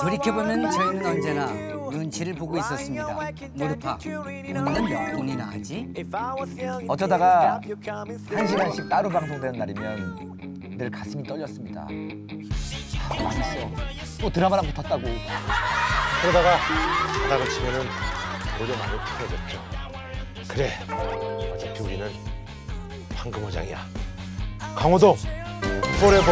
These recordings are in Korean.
돌이켜보면 저희는 언제나 눈치를 보고 있었습니다. 모르파, 오늘은 몇 분이나 하지? 어쩌다가 1시간씩 따로 방송되는 날이면 늘 가슴이 떨렸습니다. 망했어. 또 드라마랑 붙었다고. 그러다가 바닥을 치면은 오히려 많이 편해졌죠. 그래, 어차피 우리는 황금어장이야. 강호동, 포레버.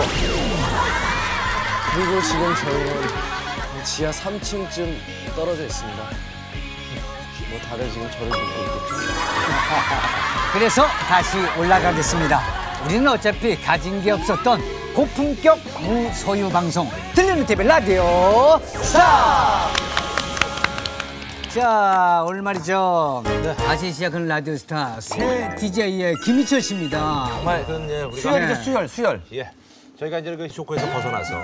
그리고 지금 저희는 지하 3층쯤 떨어져 있습니다. 뭐 다들 지금 저를 믿고 있겠죠. 그래서 다시 올라가겠습니다. 우리는 어차피 가진 게 없었던 고품격 무소유 방송 들리는 TV 라디오 스타! 자, 오늘 말이죠. 다시 시작하는 라디오 스타 새 DJ의 김희철 씨입니다. 정말 그건 예, 우리가 수혈이죠, 수혈. 예. 저희가 이제 그 쇼크에서 벗어나서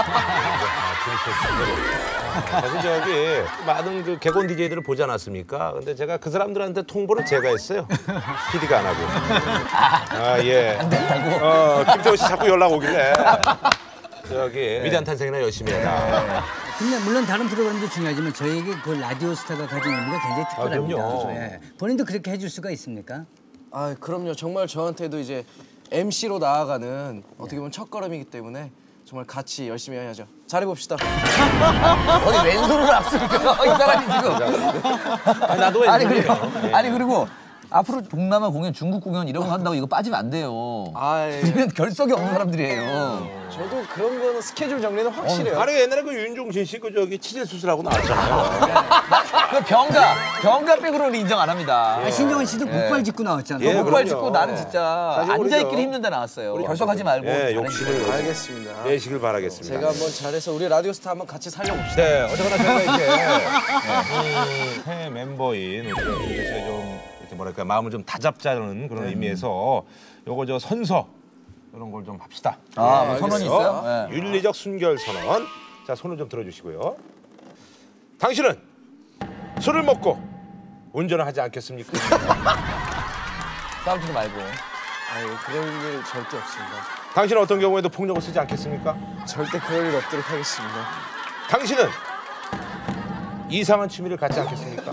사실 저기 많은 그 개콘 DJ들을 보지 않았습니까? 근데 제가 그 사람들한테 통보를 제가 했어요. PD가 안 하고. 아 예. 안 된다고. 김태호 씨 자꾸 연락 오길래 저기 위대한 탄생이나 열심히 해라. 근데 물론 다른 프로그램도 중요하지만 저희에게 그 라디오 스타가 가진 의미가 굉장히 특별합니다. 그럼요. 예. 본인도 그렇게 해줄 수가 있습니까? 아, 그럼요. 정말 저한테도 이제 MC로 나아가는 어떻게 보면 첫걸음이기 때문에 정말 같이 열심히 해야죠. 잘해봅시다. 어디 왼손으로 앞서니까 이 사람이 지금. 나도 아니 그리고 앞으로 동남아 공연, 중국 공연 이런 거 한다고 이거 빠지면 안 돼요. 우리는 결석이 없는 사람들이에요. 저도 그런 거는 스케줄 정리는 확실해요. 아니 옛날에 그 윤종신 씨 그 저기 치질 수술하고 나왔잖아요. 그 병가백으로는 인정 안 합니다. 신정은 씨도 목발 짚고 나왔잖아요. 예, 목발 그럼요. 짚고 나는 진짜 사실 우리 앉아있기는 저- 힘든데 나왔어요. 결석하지 말고. 예, 욕심을 알겠습니다. 내시길 바라겠습니다. 제가 한번 잘해서 우리 라디오 스타 한번 같이 살려봅시다. 네, 어쨌거나 저희가 이제 새 멤버인 우리 김태 씨가 좀 이렇게 뭐랄까 마음을 좀 다잡자는 그런 의미에서 요거 저 선서 이런 걸 좀 합시다. 뭐 선언이 있어요? 네. 윤리적 순결 선언. 자, 손을 좀 들어주시고요. 당신은 술을 먹고 운전을 하지 않겠습니까? 싸우지도 말고. 아유, 그럴 일 절대 없습니다. 당신은 어떤 경우에도 폭력을 쓰지 않겠습니까? 절대 그럴 일 없도록 하겠습니다. 당신은 이상한 취미를 갖지 않겠습니까?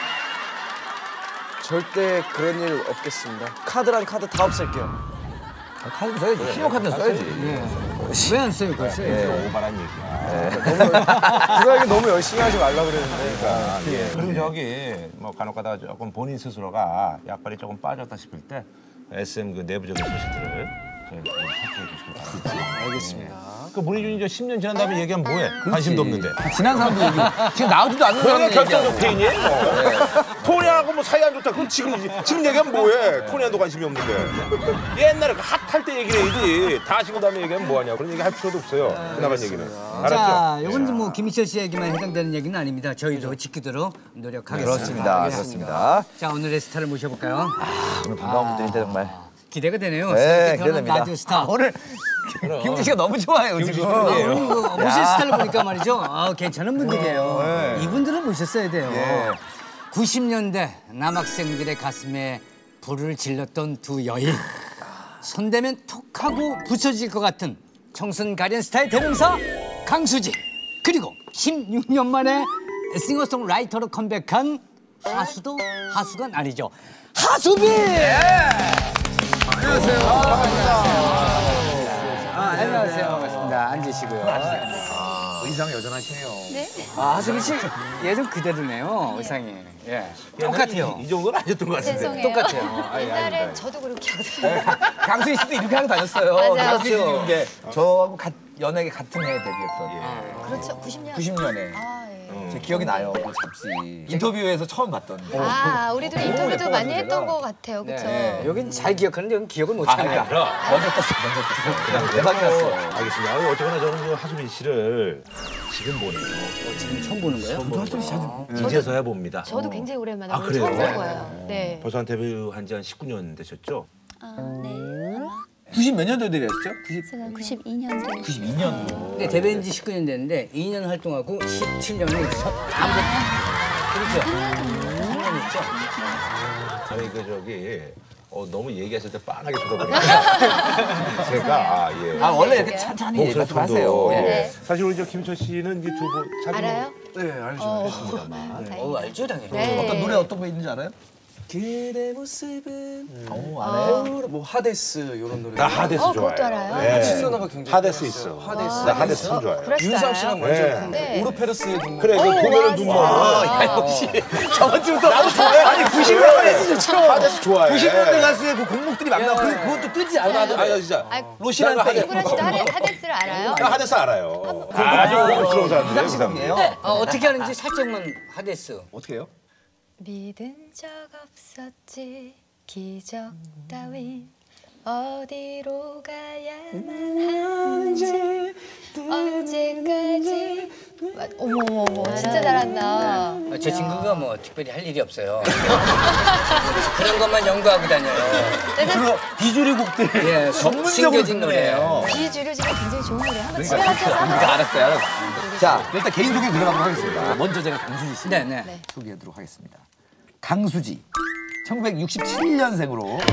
절대 그런 일 없겠습니다. 카드랑 카드 다 없앨게요. 카드 써야지. 신용카드는 써야지. 왜 안 써요, 그걸 써요? 오바란 얘기야. 그거에게 너무 열심히 하지 말라 그랬는데. 그리고 저기 뭐 간혹가다 조금 본인 스스로가 약발이 조금 빠졌다 싶을 때 SM 그 내부적인 소식들을 저희 파트해 주시기 바랍니다. 알겠습니다. 그 문희준이 저 10년 지난 다음에 얘기하면 뭐해? 관심도 없는데. 지난 사람도 얘기. 지금 나오지도 않는 그러니까 사람이 결정적 얘기하고. 페인이에요. 토니하고 뭐 사이 안 좋다. 그럼 지금 얘기하면 뭐해? 토니한도 관심이 없는데. 옛날에 그 핫할 때 얘기를 해야지. 다 하시고 다음에 얘기하면 뭐하냐. 그런 얘기 할 필요도 없어요. 그나간 얘기는. 자, 알았죠? 이건 뭐 김희철 씨 얘기만 해당되는 얘기는 아닙니다. 저희도 지키도록 노력하겠습니다. 그렇습니다. 그렇습니다. 자, 오늘의 스타를 모셔볼까요? 오늘 반가운 분들인데 정말. 기대가 되네요. 네, 새롭게 태어난 기대됩니다. 라디오 스타. 오늘 김지 씨가 너무 좋아요 지금. 오늘 모실 스타를 보니까 말이죠. 괜찮은 분들이에요. 이분들은 모셨어야 돼요. 90년대 남학생들의 가슴에 불을 질렀던 두 여인. 손대면 톡하고 부서질 것 같은 청순 가련 스타의 대명사 강수지. 그리고 16년 만에 싱어송라이터로 컴백한 하수가 아니죠. 하수빈! 안녕하세요. 안녕하세요. 반갑습니다. 앉으시고요. 의상 여전하시네요. 네? 하수빈 씨 예전 그대로네요. 의상이. 예. 똑같아요. 이 정도는 아니었던 것 같은데. 죄송해요. 똑같아요. 옛날엔 저도 그렇게 하거든요. 강수희 씨도 이렇게 하고 다녔어요. 맞아요. 강수희 씨 지금 이제 저하고 연예계 같은 해에 데뷔했던. 그렇죠. 90년. 90년에. 아, 예. 제 기억이 나요. 그 잡지 인터뷰에서 처음 봤던. 아, 우리도 인터뷰도 많이 했던 것 같아요. 그렇죠? 네. 여긴 잘 기억하는데 여긴 기억을 못 합니다. 그럼. 먼저 떴어. 대박이었어. 알겠습니다. 어쨌거나 저는 그 하수빈 씨를 지금 보네요. 지금 처음 보는 거예요? 하수빈 씨 자주. 이제서야 봅니다. 저도 굉장히 오랜만에 아, 오늘 그래요? 처음 본 거예요. 네. 벌써 한 데뷔한 지 한 19년 되셨죠? 아, 네. 아마 90 몇 년도에 데뷔했죠? 제가 92년도에 92년도. 근데 데뷔한 지 19년 됐는데 2년 활동하고 17년을 첫 아무 그렇죠? 3년 있죠? 저희 그 저기 너무 얘기하실 때 빤하게 쳐다보니까 제가 예. 원래 이렇게 천천히 목소리 말씀하세요. 톤도, 예. 네. 사실 우리 저 김철 씨는 이제 두 분 자주 알아요? 네, 알죠. 알죠, 당연히. 네. 어떤 노래 어떤 거 있는지 알아요? 그대 모습은 알아요? 뭐 하데스 이런 노래. 나 하데스 좋아해요. 그것도 알아요? 네. 시소나가 굉장히 하데스 있어. 하데스. 나 하데스 참 좋아해요. 윤상 씨랑 완전 네. 오르페르스의 눈물. 그래 그 보면은 눈물. 역시 저번 주부터 나도 좋아해. 아니 90년대 하데스 좋죠. 하데스 좋아해. 90년대 가수의 그 곡목들이 막 나와. 그것도 뜨지 않아. 아 진짜. 로시한테 이구라 씨도 하데스를 알아요? 나 하데스 알아요. 아주 고급스러운 사람들이에요. 이상이에요. 어떻게 하는지 살짝만 하데스. 어떻게 해요? 믿은 적 없었지 기적 따윈 어디로 가야만 한지 언제까지 어머 진짜 잘한다. 제 친구가 뭐 특별히 할 일이 없어요. 그런 것만 연구하고 다녀요. 그리고 비주류 곡들 예, 전문적으로 숨겨진 노래예요. 비주류지가 굉장히 좋은 노래 한번 집에 가서 알았어요. 자, 일단 개인 소개 들어가도록 하겠습니다. 먼저 제가 강수지 씨 네네. 소개하도록 하겠습니다. 강수지, 1967년생으로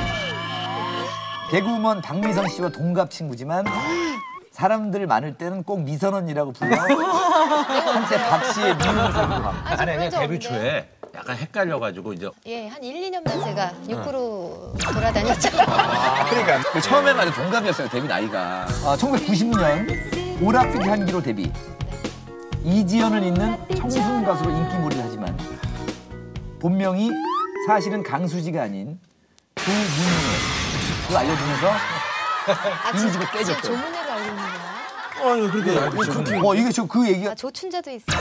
개그우먼 박미선 씨와 동갑 친구지만 사람들 많을 때는 꼭 미선언니라고 불러 한때 박 씨의 미운 사람. 아니 그냥 데뷔 없는데. 초에 약간 헷갈려가지고 이제 예, 한 1, 2년만 제가 육구로 돌아다녔죠. 그러니까 그 처음에 말해 동갑이었어요. 데뷔 나이가. 1990년 오락빛 향기로 데뷔. 이지연을 잇는 청순 가수로 인기몰이를 하지만 본명이 사실은 강수지가 아닌 조문혜로 알려주면서 이미지가 깨졌대요. 조문회로 알고 있는 거야? 아니 그렇게 알고 있죠. 이게 저 그 얘기가 조춘자도 있어.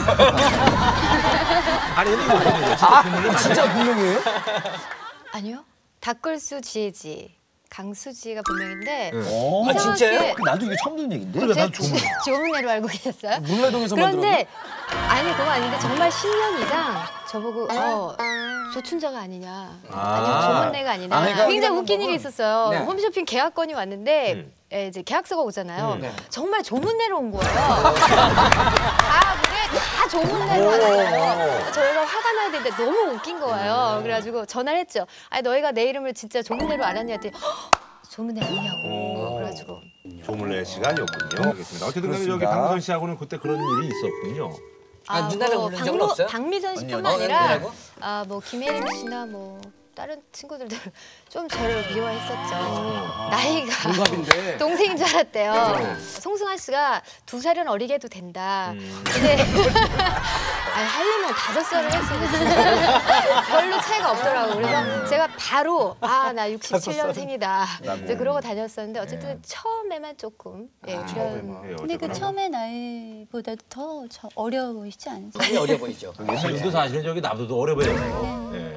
아니 근데 이거 어떻게 돼요? 진짜 본명이에요? 아니요. 닭걸수 지혜지. 강수지가 본명인데 아 진짜요? 나도 이게 처음 듣는 얘긴데. 제 조문회로 알고 계셨어요? 물레동에서만 그런데 아니 그거 아닌데 정말 10년 이상 저보고 조춘자가 아니냐 아니면 조문래가 아니냐 그러니까 굉장히 웃긴 일이 있었어요. 네. 홈쇼핑 계약건이 왔는데 이제 계약서가 오잖아요. 정말 조문래로 온 거예요. 다 물에 다 조문래로 왔어요. 저희가 화가 나야 되는데 너무 웃긴 거예요. 그래가지고 전화를 했죠. 아니 너희가 내 이름을 진짜 조문래로 알았냐 했더니 조문래 아니냐고. 그래가지고 조물래 시간이었군요. 알겠습니다. 어쨌든 간에 여기 박미선 씨하고는 그때 그런 일이 있었군요. 누나를 부른 적은 없어요? 박미선 씨뿐만 아니라 뭐 김혜림 씨나 뭐 다른 친구들도 좀 저를 미워했었죠. 나이가 동갑인데. 동생인 줄 알았대요. 송승환 씨가 2살은 어리게 해도 된다. 근데 아니, 하려면 5살을 할 수 있는데 별로 차이가 없더라고요. 그래서 제가 바로 나 67년생이다. 이제 그러고 다녔었는데 어쨌든 처음에만 조금 그런 근데 그 처음의 나이보다 더 어려 보이시지 않으세요? 많이 어려 보이죠. 지금도 사실은 저기 나보다도 어려 보여요. 예.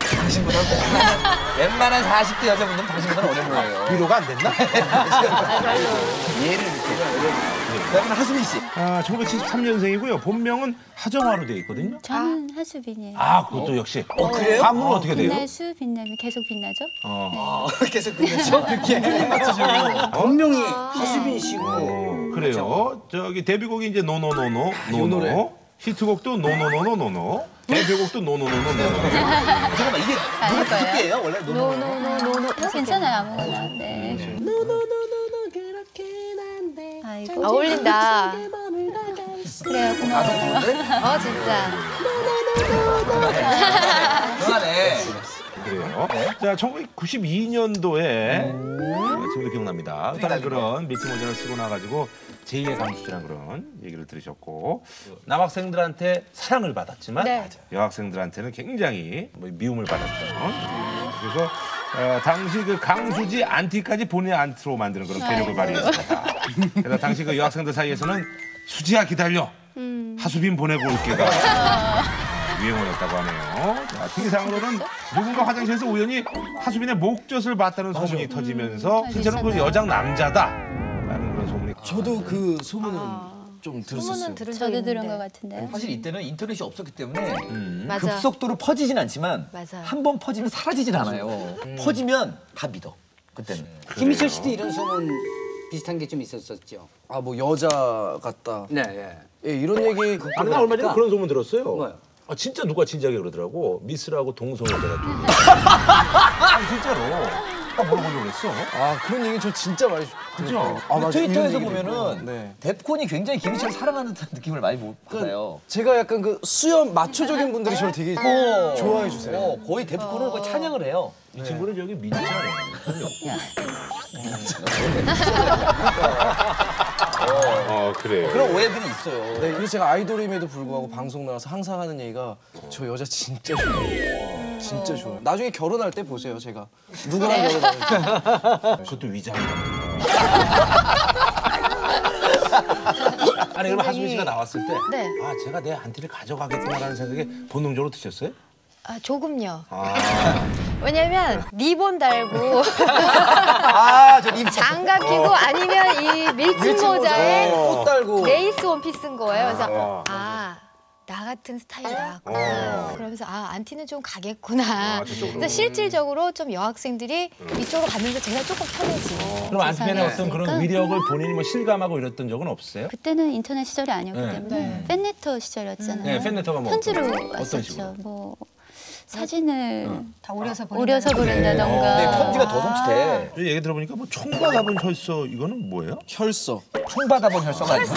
웬만한 40대 여자분들은 당신보다 어려 보여요. 위로가 안 됐나? 얘를 이렇게. 그다음에 하수민 씨. 1973년생이고요. 본명은 하정화로 되어 있거든요. 저는 하수빈이에요. 그것도 역시. 그래요? 가문은 어떻게 돼요? 빛날수 빛나면 계속 빛나죠? 계속 그랬죠? 본명이 하수빈 씨고. 그래요. 저기 데뷔곡이 이제 노노노노 노노. 히트곡도 노노노노노노. 데뷔곡도 노노노노노. 잠깐만 이게 아닐 다섯 거예요. 개예요 원래? 노노노노노 괜찮아요 아무거나. 네. 아이고. 어울린다. 그래요 고마워요. 진짜. 그만해. 그래요. 자, 1992년도에 지금도 기억납니다. 다른 그런 미치 모자를 쓰고 나가지고 제2의 강수지라는 그런 얘기를 들으셨고 남학생들한테 사랑을 받았지만 네. 여학생들한테는 굉장히 미움을 받았던 그래서 당시 그 강수지 안티까지 본인의 안티로 만드는 그런 괴력을 발휘했습니다. 그래서 당시 그 여학생들 사이에서는 수지야 기다려 하수빈 보내고 올게가 유행어였다고 하네요. 자, 특이사항으로는 누군가 화장실에서 우연히 하수빈의 목젖을 봤다는 소문이 터지면서 실제로는 그 여장 남자다라는 그런 소문이. 저도 그 소문은 좀 들었었어요. 소문은 들은 적 저도 들은 있는데. 것 같은데. 사실 이때는 인터넷이 없었기 때문에 맞아. 급속도로 퍼지진 않지만 맞아. 한 번 퍼지면 사라지진 않아요. 퍼지면 다 믿어. 그때는. 김희철 씨도 이런 소문 비슷한 게 좀 있었었죠. 뭐 여자 같다. 네, 예. 예, 이런 얘기 아니, 나 얼마 전에 그런 소문 들었어요. 뭐요? 진짜 누가 진지하게 그러더라고. 미스라고 동성애자가 좀. 진짜로. 물어보려고 그랬어. 아 그런 얘기 저 진짜 많이 그죠? 아, 맞아. 트위터에서 이런 얘기 보면은 듣고. 네. 뎁콘이 굉장히 김희철을 사랑하는 듯한 느낌을 많이 받아요. 제가 약간 그 수염 마초적인 분들이 저를 되게 좋아해 주세요. 거의 뎁콘을 거의 찬양을 해요. 이 친구는 저기 민자네. 그래요. 그런 오해들이 있어요. 네, 그래서 제가 아이돌임에도 불구하고 방송 나와서 항상 하는 얘기가 저 여자 진짜 좋아해요. 진짜 좋아요. 나중에 결혼할 때 보세요, 제가. 누구랑 결혼하는지. 그것도 위장이다. 아니 그럼 하수민 씨가 나왔을 때, 네. 아 제가 내 안티를 가져가겠구나라는 생각이 본능적으로 드셨어요? 아, 조금요. 아, 왜냐면 리본 달고 아저 님 장갑 끼고 아니면 이 밀짚 모자에 꽃 달고. 레이스 원피스인 거예요. 그래서 나 같은 스타일이 나왔구나. 그러면서 안티는 좀 가겠구나. 근데 실질적으로 좀 여학생들이 이쪽으로 갔는데 제가 조금 편해지. 그럼 안티팬의 어떤 그런 그러니까. 위력을 본인이 뭐 실감하고 이랬던 적은 없어요? 그때는 인터넷 시절이 아니었기 네. 때문에 팬레터 시절이었잖아요. 네, 팬레터가 뭐 편지로 어떤 식으로? 왔었죠. 뭐 사진을 다 오려서 보낸다던가. 네, 편지가 더 섬찟해. 얘기 들어보니까 뭐 총받아본 혈서 이거는 뭐예요? 혈서. 총 받아본 혈서가 아니고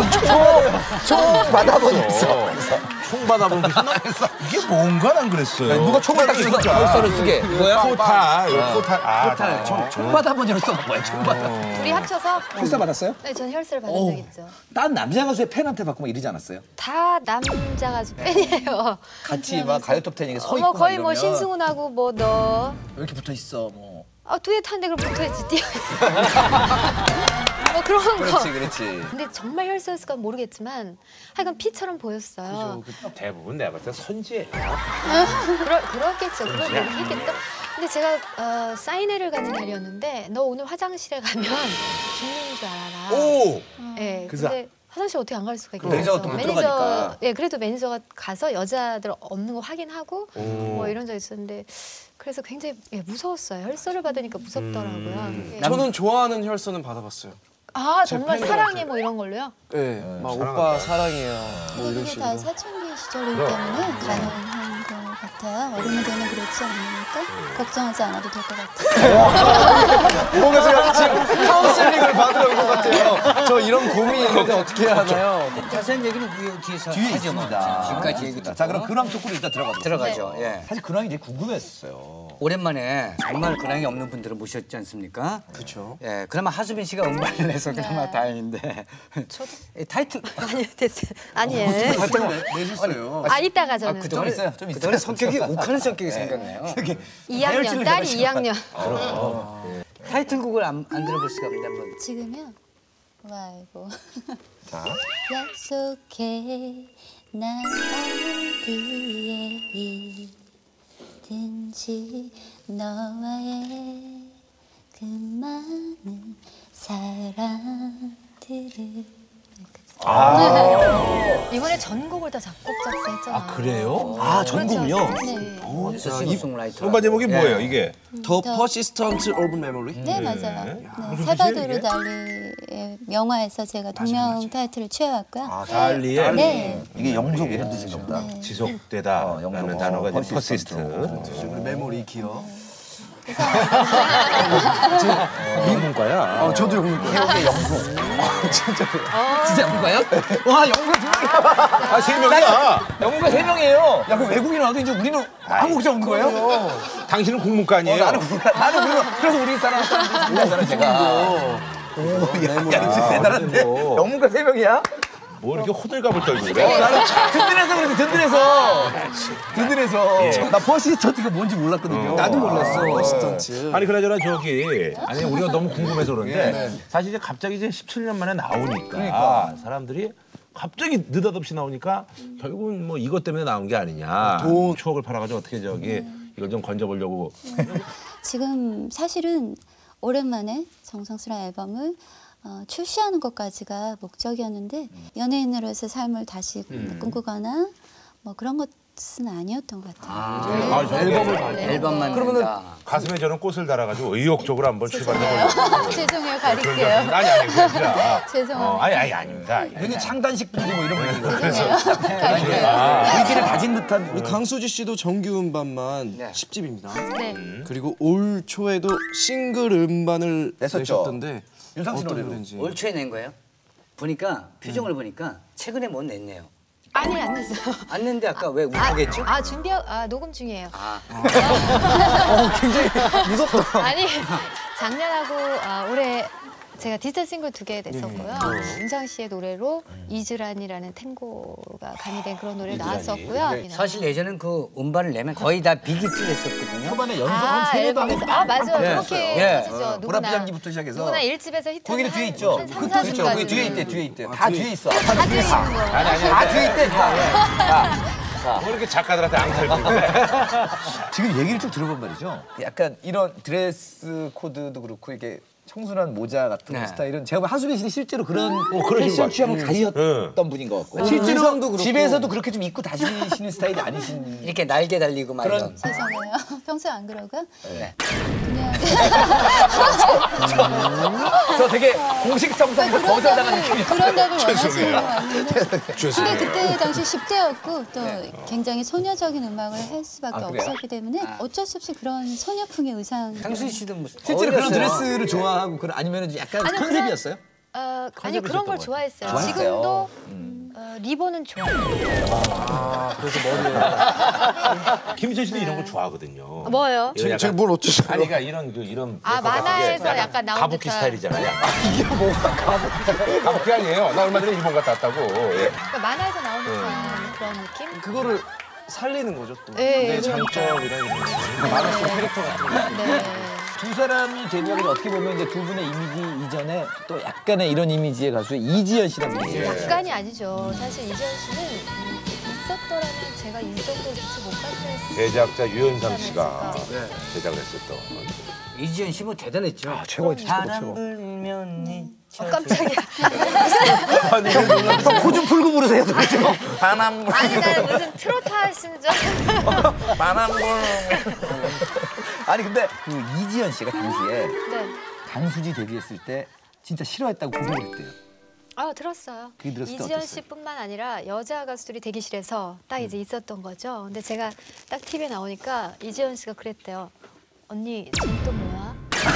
총 받아본 혈서. 총 받아본 혈서? 이게 뭔가 난 그랬어요. 누가 총을 딱 쏘서 혈서를 쓰게. 뭐야? 포탈, 포탈. 아, 포탈. 총 받아본 혈서가 뭐야? 총 받아. 둘이 합쳐서 혈서 받았어요? 네, 전 혈서를 받은 적 있죠. 딴 남자 가수의 팬한테 받고 막 이러지 않았어요? 다 남자 가수 팬이에요. 같이 막 가요톱 10에 서 있고 거의 막 뭐 이러면 신승훈하고 뭐 너. 왜 이렇게 붙어 있어? 뭐. 두엣 하는데 그럼 붙어있지 뛰어있어. 뭐 그런 거. 그렇지. 근데 정말 혈서였을까 모르겠지만 하여간 피처럼 보였어요. 대부분 내가 봤을 때 선지예요. 그렇겠죠. 그렇게 했겠죠. 근데 제가 사인회를 가는 날이었는데 너 오늘 화장실에 가면 죽는 줄 알아라. 오! 네, 그래서 근데 화장실 어떻게 안 갈 수가 있겠어요. 매니저가 또못 들어가니까. 예, 그래도 매니저가 가서 여자들 없는 거 확인하고 뭐 이런 적 있었는데 그래서 굉장히 무서웠어요. 혈서를 받으니까 무섭더라고요. 예. 저는 좋아하는 혈서는 받아봤어요. 정말 팬들한테. 사랑해 뭐 이런 걸로요? 네, 막 오빠 사랑해요. 뭐 이런 그게 다 식으로. 사춘기 시절이기 때문에 가능한 것 같아요. 어른이 되면 그렇지 않으니까 걱정하지 않아도 될 것 같아요. 뭔가 제가 지금 카운슬링을 받으러 온 것 같아요. 저 이런 고민이 있는데 어떻게 해야 하나요? 자세한 얘기는 뒤에서 뒤에 하죠. 있습니다. 지금까지 얘기 자, 그럼 근황 쪽으로 일단 들어가보죠. 들어가죠. 예. 사실 근황이 되게 궁금했어요. 오랜만에 정말 근황이 없는 분들을 모셨지 않습니까? 그렇죠. 예, 그나마 하수빈 씨가 음반을 내서 그나마 다행인데. 저도 타이틀 아니요 됐어요. 아니에요. 내셨어요. 이따가 저는 좀 있어요. 좀 있어요. 그동안 성격이 욱하는 성격이 생겼네요. 2학년 딸이 2학년. 타이틀곡을 안 들어볼 수가 없는데 한번. 지금요? 아이고. 자. 약속해 난 어디에 있든지 너와의 그 많은 사람들을 이번에 전곡을 다 작곡 작사했잖아요. 아, 그래요? 아, 전곡이요? 네. 싱어송라이터. 음반 제목이 뭐예요, 이게? The Persistent of Memory? 네 맞아요. 무슨 네, 뜻이에요, 살바도르 이게? 달리의 명화에서 제가 동명 타이틀을 취해왔고요. 아, 달리의 네. 이게 영속 이런 뜻인가 보다. 지속되다라는 영국. 단어가 이제 퍼시스트. 퍼시스트. 우리 메모리 기억. 미국문과야. 저도 영국. 기억의 영속. 진짜 영국과야? 와, 영국가 두 명이야. 아, 세 명이야. 영국가 세 명이에요. 야, 그럼 외국인 와도 이제 우리는 한국자 온 거예요? 당신은 국문과 아니에요? 나는 그래서 우리 사람들이 몰랐잖아, 제가. 야, 진짜 대단한데? 영국가 세 명이야? 뭐 이렇게 호들갑을 떨고 그래? 나는 든든해서 그래서 든든해서. 나 퍼시스턴트가 뭔지 몰랐거든요. 나도 몰랐어. 퍼시스턴트. 아니 그나저나 아니 우리가 너무 궁금해서 그런데 사실 이제 갑자기 이제 17년 만에 나오니까 사람들이 갑자기 느닷없이 나오니까 결국은 뭐 이것 때문에 나온 게 아니냐. 추억을 팔아가지고 어떻게 이걸 좀 건져보려고. 지금 사실은 오랜만에 정성스러운 앨범을 출시하는 것까지가 목적이었는데 연예인으로서의 삶을 다시 꿈꾸거나 뭐 그런 것 아니었던 것 같아요. 앨범만 그러면은 낸다. 가슴에 저는 꽃을 달아가지고 의욕적으로 한번 출발해보려고. 죄송해요. 그런 줄 가릴게요. 알았는데 아니 그게 아니라. 죄송합니다. 아니 아닙니다. 괜히 창단식 분위기 뭐 이런 분위기. 의지를 가진 듯한 우리 강수지 씨도 정규 음반만 네. 10집입니다. 네. 그리고 올 초에도 싱글 음반을 냈었죠. 내셨던데 윤상 씨 어떤 노래로. 노래인지. 올 초에 낸 거예요? 보니까 표정을 보니까 최근에 못 냈네요. 아니 안 됐어요. 안 냈는데 아까 왜 울고겠죠? 녹음 중이에요. 굉장히 무섭다. 아니 작년하고 올해 제가 디지털 싱글 2개 냈었고요. 윤상 씨의 노래로 이즈란이라는 탱고가 가미된 그런 노래 나왔었고요. 사실 예전엔 그 음반을 내면 거의 다 비기트를 했었거든요. 초반에 연속 한 3, 4방. 맞아요. 예. 그렇게 예. 하시죠. 보라비장기부터 시작해서. 누구나 1집에서 히트. 거기는 뒤에 있죠. 한 3, 4집까지. 그게 뒤에 있대, 뒤에 있대. 다 뒤에 있어. 다 뒤에 있는 거. 다 뒤에 있대, 다. 뭐 이렇게 작가들한테 앙탈 부리고 그래. 지금 얘기를 쭉 들어본 말이죠. 약간 이런 드레스 코드도 그렇고 이게 청순한 모자 같은 네. 스타일은 제가 보면 하수빈 씨는 실제로 그런 그러신 패션 것 취향을 가지셨던 분인 것 같고 실제로 의상도 그렇고. 집에서도 그렇게 좀 입고 다니시는 스타일이 아니신 이렇게 날개 달리고 막 이런. 죄송해요. 평소에 안 그러고 네. 그냥 저 되게 공식 정상에서 거절당한 느낌이 그런 답을 원하시는 것 같은데 근데 그때 당시 10대였고 또 굉장히 소녀적인 음악을 할 수밖에 아, 그래요? 없었기 때문에 어쩔 수 없이 그런 소녀풍의 의상 강수희 씨도 뭐 실제로 그런 어울렸어요. 드레스를 좋아하고 그런 아니면 약간 아니, 컨셉이었어요? 아니요 그런 걸 좋아했어요. 좋아했어요. 지금도 리본은 좋아해요. 김희선 씨도 이런 거 좋아하거든요. 뭐예요? 이런 제가 뭘 어쩌죠? 아니 그러니까 이런 만화에서 되게 약간 나온 가부키 듯한. 스타일이잖아요. 이게 뭐가 가부키 아니에요? 나 얼마 전에 일본 갔다 왔다고. 예. 그러니까 만화에서 나오는 듯한 그런 느낌? 그거를 살리는 거죠 또. 네, 내 장점이랑 이런 거. 만화 속 캐릭터 같은 거. 네. 두 사람이 데뷔하기 어떻게 보면 이제 두 분의 이미지 이전에 또 약간의 이런 이미지의 가수 이지연 씨라는 분이 있어요. 약간이 아니죠. 사실 이지연 씨는 있었더라면 제가 이 정도 빛을 못 봤을 제작자 유현상 씨가 제작을 했었던. 이지연 씨 뭐 대단했죠. 최고지 바람 불면 깜짝이야. 코좀 풀고 부르세요, 좀. 바람 불. 아니 나는 무슨 트로트 하시는 줄 알았는데. 바람 불. 아니 근데 그 이지연 씨가 당시에 네. 강수지 데뷔했을 때 진짜 싫어했다고 고백을 했대요. 들었어요. 그게 들었을 때 이지연 어땠어요? 씨뿐만 아니라 여자 가수들이 대기실에서 딱 이제 있었던 거죠. 근데 제가 딱 TV에 나오니까 이지연 씨가 그랬대요. 언니 쟤 또 뭐야?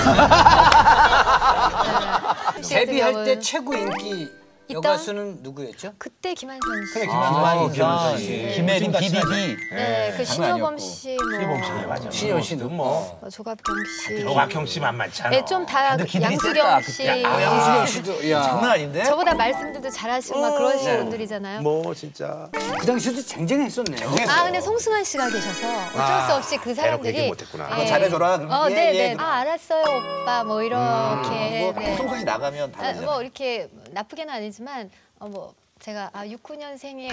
네. 데뷔할 때 최고 인기 있던? 여가수는 누구였죠? 그때 김한선 씨. 김한선 씨, 김혜림, DDD. 네, 그 장난 신효범 아니었고. 씨, 뭐 신효범 씨 맞아. 신효 씨도 뭐. 조갑경 씨. 조각형 씨 만만찮아. 네, 좀 다 다들 기들이 양수경 셌다, 씨. 양수경 씨도 야. 장난 아닌데? 저보다 말씀들도 잘하시고 막 그러신 분들이잖아요. 뭐 진짜. 그 당시에도 쟁쟁했었네요. 근데 송승헌 씨가 계셔서 어쩔 수 없이 그 대놓고 사람들이 얘기 못했구나. 한번 잘해줘라. 그러면 예, 네네. 예. 알았어요, 오빠. 뭐 이렇게. 뭐 네. 송송이 나가면 다 되잖아. 뭐 이렇게 나쁘게는 아니지만 뭐 제가 69년생에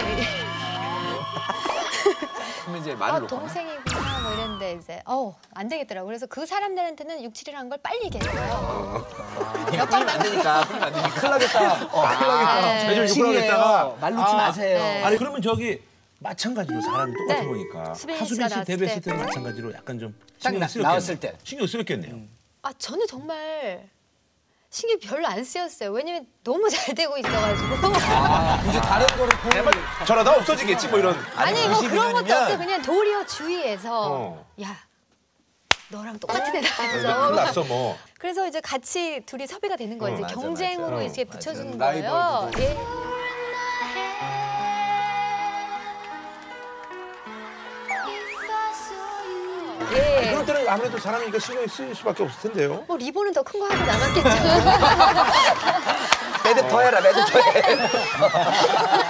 그러면 이제 말을 놓고. 동생이구나 뭐 이랬는데 이제 안 되겠더라고. 그래서 그 사람들한테는 67이라는 걸 빨리 얘기했어요. 이거 풀리면 안 되니까. 풀리면 안 되니까. 큰일 나겠다. 큰일 나겠다. 네. 요즘 시기예요. 욕하겠다가 말 놓지 마세요. 네. 아니 그러면 저기 마찬가지로 사람이 똑같은 네. 거니까 수빈 하수빈 씨가 씨 나왔을 데뷔했을 때. 때는 마찬가지로 약간 좀 딱 신경 쓰였겠네요. 나왔을 때. 신경 쓰였겠네요. 저는 정말 신경 별로 안 쓰였어요. 왜냐면 너무 잘 되고 있어가지고. 이제 다른 거를 보면 저러다 없어지겠지 뭐 이런. 아니 뭐 그런 것도 22년이면 없고 그냥 도리어 주위에서 야 너랑 똑같은 애 큰일 나왔어. 났어 뭐. 그래서 이제 같이 둘이 섭외가 되는 거예요. 이제 맞아, 경쟁으로 맞아. 이렇게 붙여주는 라이벌 거예요. 예. 예. 그럴 때는 아무래도 사람이 이거 신경이 쓰일 수밖에 없을 텐데요. 뭐 리본은 더 큰 거 하고 남았겠죠. 매듭 더 해라, 매듭 더 해.